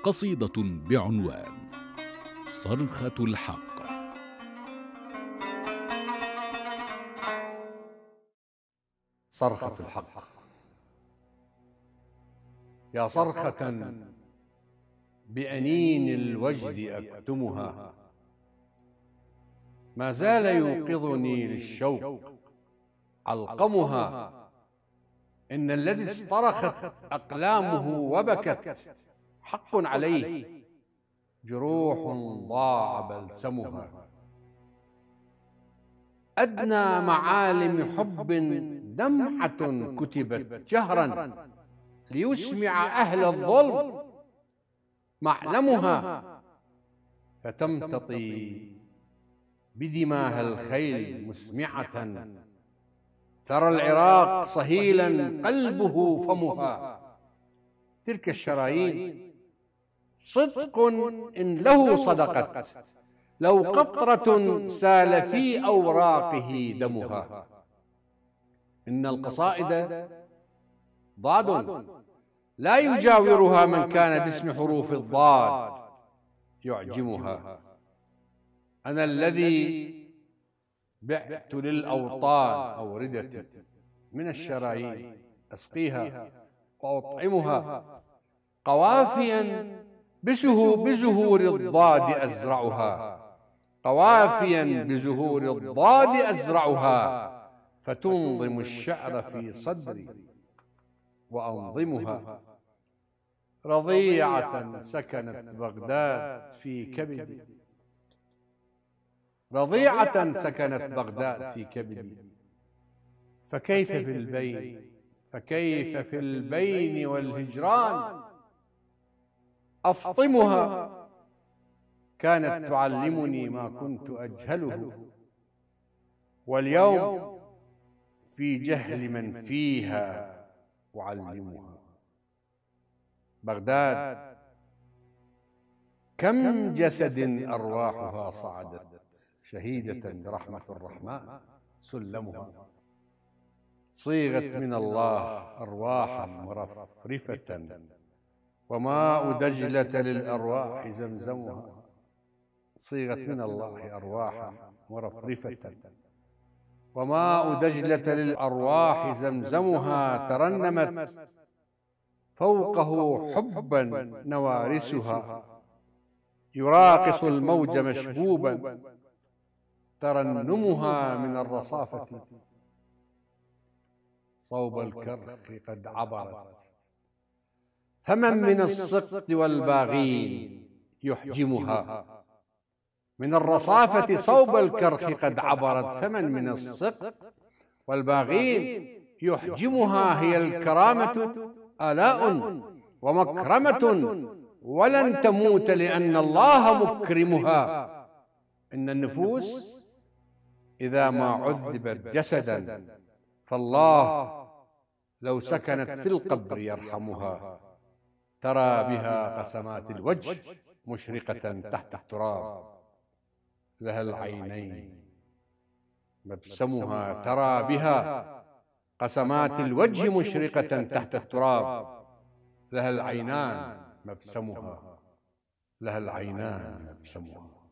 قصيدة بعنوان صرخة الحق. صرخة الحق. يا صرخة بأنين الوجد أكتمها، ما زال يوقظني للشوق علقمها. إن الذي اصطرخت أقلامه وبكت حق عليه، جروح ضاع بلسمها. أدنى معالم حب دمعة كتبت جهرا ليسمع أهل الظلم معلمها، فتمتطي بدماها الخيل مسمعة. ترى العراق صهيلا قلبه فمها. تلك الشرايين صدق إن له صدقت، لو قطرة سال في أوراقه دمها. إن القصائد ضاد لا يجاورها من كان باسم حروف الضاد يعجمها. أنا الذي بعت للأوطان أوردتي من الشرايين أسقيها وأطعمها، قوافيا بزهور الضاد أزرعها، قوافيا بزهور الضاد أزرعها، فتنظم الشعر في صدري وأنظمها. رضيعة سكنت بغداد في كبدي، رضيعة سكنت بغداد في كبدي. فكيف في البين، فكيف في البين والهجران أفطمها. كانت تعلمني ما كنت أجهله، واليوم في جهل من فيها أعلمها. بغداد كم جسد أرواحها صعدت شهيدة برحمة الرحمن سلمها. صيغت من الله أرواحا مرفرفة، وماء دجلة للأرواح زمزمها. صيغت من الله أرواحا مرفرفة، وماء دجلة للأرواح زمزمها. ترنمت فوقه حبا نوارسها، يراقص الموج مشبوبا ترنمها. من الرصافة صوب الكرخ قد عبرت، فمن من السقط والباغين يحجمها. من الرصافة صوب الكرخ قد عبرت، فمن من السقط والباغين يحجمها. هي الكرامة آلاء ومكرمة، ولن تموت لأن الله مكرمها. إن النفوس إذا ما عذبت جسدا، فالله لو سكنت في القبر يرحمها. ترى بها قسمات الوجه مشرقة تحت التراب، لها العينين مبسمها. ترى بها قسمات الوجه مشرقة تحت التراب، لها العينان مبسمها، لها العينان مبسمها.